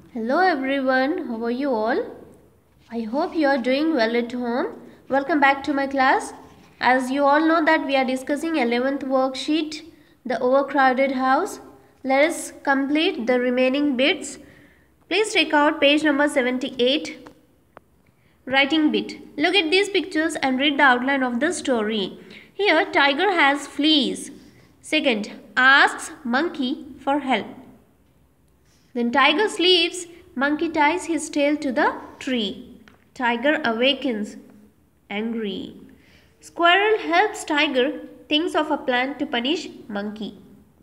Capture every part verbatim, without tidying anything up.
Hello everyone, how are you all? I hope you are doing well at home. Welcome back to my class. As you all know that we are discussing eleventh worksheet, the overcrowded house. Let us complete the remaining bits. Please take out page number seventy-eight. Writing bit. Look at these pictures and read the outline of the story. Here, tiger has fleas. Second, asks monkey for help. Then tiger sleeps, monkey ties his tail to the tree. Tiger awakens, angry. Squirrel helps tiger, thinks of a plan to punish monkey.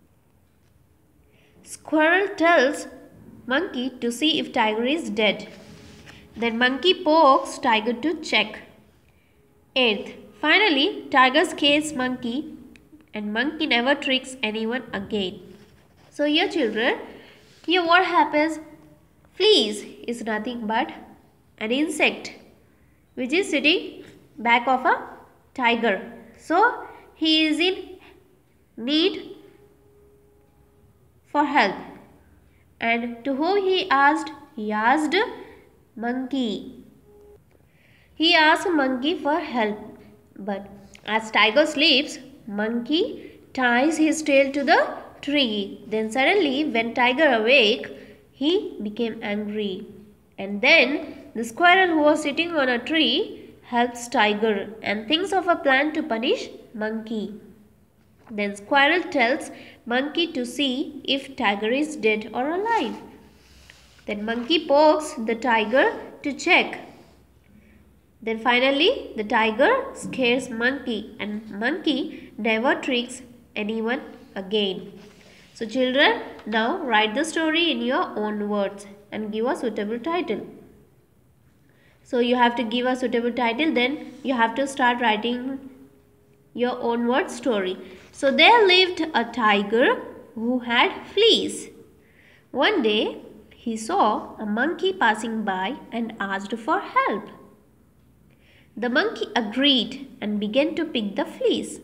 Squirrel tells monkey to see if tiger is dead. Then monkey pokes tiger to check. Eighth, finally, tiger scares monkey and monkey never tricks anyone again. So here children, here what happens? Fleas is nothing but an insect which is sitting back of a tiger. So he is in need for help. And to whom he asked? He asked monkey. He asked monkey for help. But as tiger sleeps, monkey ties his tail to the tree. Then suddenly when tiger awake, he became angry. And then the squirrel who was sitting on a tree helps tiger and thinks of a plan to punish monkey. Then squirrel tells monkey to see if tiger is dead or alive. Then monkey pokes the tiger to check. Then finally the tiger scares monkey and monkey never tricks anyone again. So children, now write the story in your own words and give a suitable title. So you have to give a suitable title, then you have to start writing your own word story. So there lived a tiger who had fleas. One day he saw a monkey passing by and asked for help. The monkey agreed and began to pick the fleas.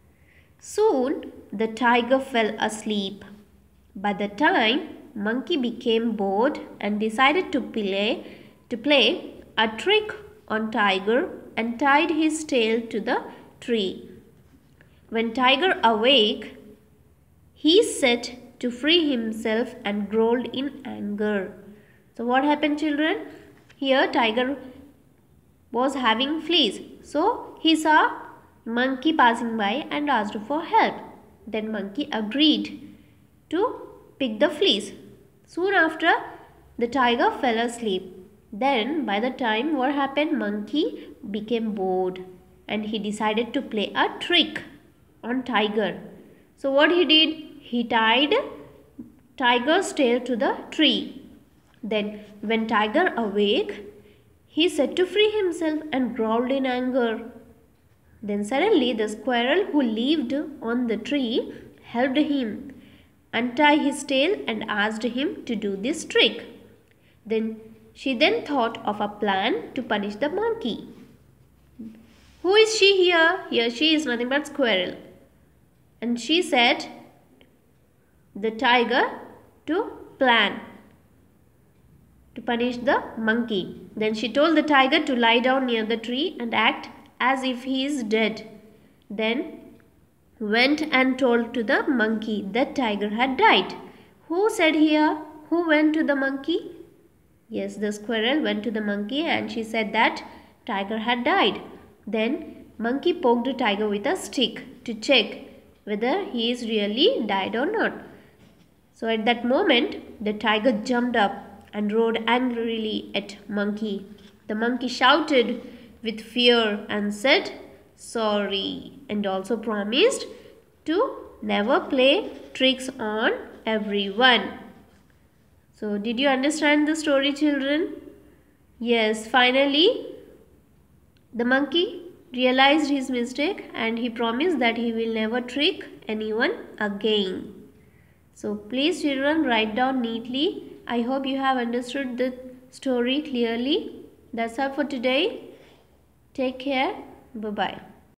Soon the tiger fell asleep. By the time monkey became bored and decided to play to play a trick on tiger and tied his tail to the tree. When tiger awake, he set to free himself and growled in anger. So what happened children? Here tiger was having fleas. So he saw monkey passing by and asked for help. Then monkey agreed to pick the fleas. Soon after, the tiger fell asleep. Then by the time what happened, monkey became bored and he decided to play a trick on tiger. So what he did? He tied tiger's tail to the tree. Then when tiger awake, he said to free himself and growled in anger. Then suddenly the squirrel who lived on the tree helped him untie his tail and asked him to do this trick. Then she then thought of a plan to punish the monkey. Who is she here? Here she is nothing but squirrel. And she said the tiger to plan to punish the monkey. Then she told the tiger to lie down near the tree and act as if he is dead. Then went and told to the monkey that tiger had died. Who said here? Who went to the monkey? Yes, the squirrel went to the monkey and she said that tiger had died. Then monkey poked the tiger with a stick to check whether he is really died or not. So at that moment, the tiger jumped up and roared angrily at monkey. The monkey shouted with fear and said sorry and also promised to never play tricks on everyone. So did you understand the story children? Yes, finally the monkey realized his mistake and he promised that he will never trick anyone again. So please children write down neatly. I hope you have understood the story clearly. That's all for today. Take care. Bye-bye.